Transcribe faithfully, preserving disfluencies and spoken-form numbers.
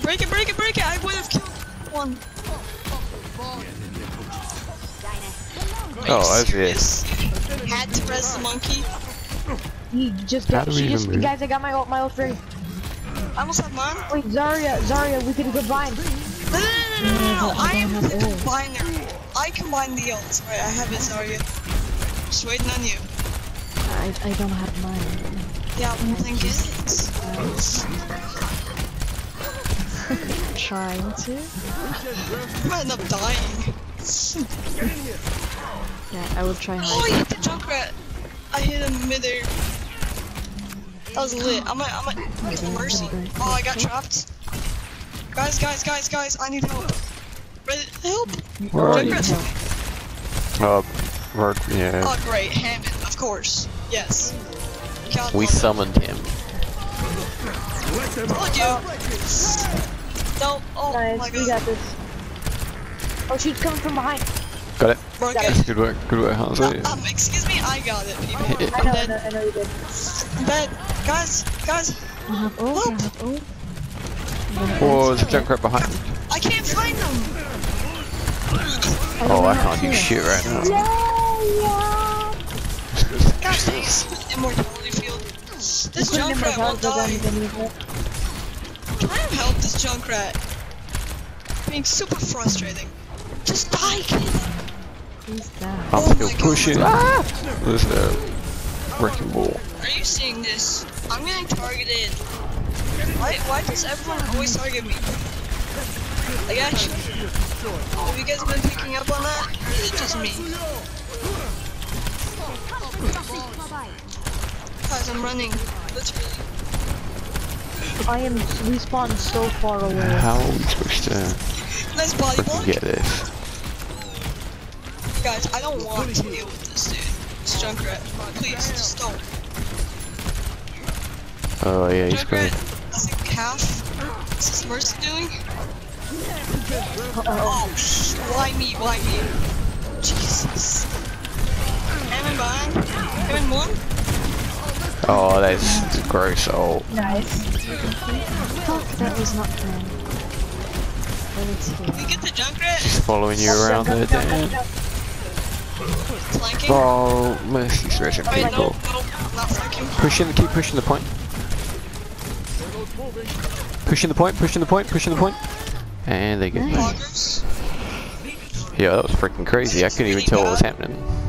Break it, break it, break it! I would have killed one. Oh, I see. Had to res the monkey. You just How got, do we she even just, move? guys, I got my ult, my ult ready. I almost have mine. Wait, Zarya, Zarya, we could combine. No, no, no, no, no, no. I am the combiner. I combine the ults. Right, I have it, Zarya. Just waiting on you. I, I don't have mine. Yeah, well, then get it. Trying to. I might end up dying. Yeah, I will try hard. Oh, I hit the Junkrat. I hit him midair. That was lit. I might, I might get the mercy. Oh, I got trapped. Guys, guys, guys, guys, I need help. Ready? Help! Where are you? Junkrat's Oh, we're, yeah. Oh, great. Hammond, of course. Yes. God We love it. summoned him. Told you. No. Oh Nice, my we god. got this. Oh, she's coming from behind. Got it. Broke Got it. Good work, good work, Hansi. No, um, excuse me, I got it, people. Hit it. I I'm know, I dead. know, I know you did. I'm dead. Guys, guys, I have ult, I have ult. Oh, there's a Junkrat behind. I can't find them. Oh, I can't do shit right now. Yeah, God dang. Immortality field. This yeah. Junkrat won't die. Can I help this Junkrat? Being super frustrating. Just die, kid. Who's that? I'm Oh still my God. pushing. Ah! There's a wrecking ball. Are you seeing this? I'm getting targeted. Why, why does everyone always target me? Like, actually, have you guys been picking up on that? Or is it just me? Guys, I'm running. Literally. I am respawned so far away. How are we supposed to Nice body freaking block. get this? Guys, I don't want to deal with this dude. This Junkrat. Please, just don't. Oh yeah, he's Junkrat, great. I think half. What's this Mercy doing? Uh-oh. Oh, sh why me? Why me? Jesus. Hammond behind. Hammond one. Oh, that's gross. Oh, Nice. Fuck, that was not fair. Can we get the Junkrat? just following you around there, Dan. Flanking. Oh, mercy stretching Wait, no, people. no, not flanking. Pushing, keep pushing the point. Pushing the point, pushing the point, pushing the point. And they get me. Poggers. Yeah, that was freaking crazy. I couldn't even tell what was happening.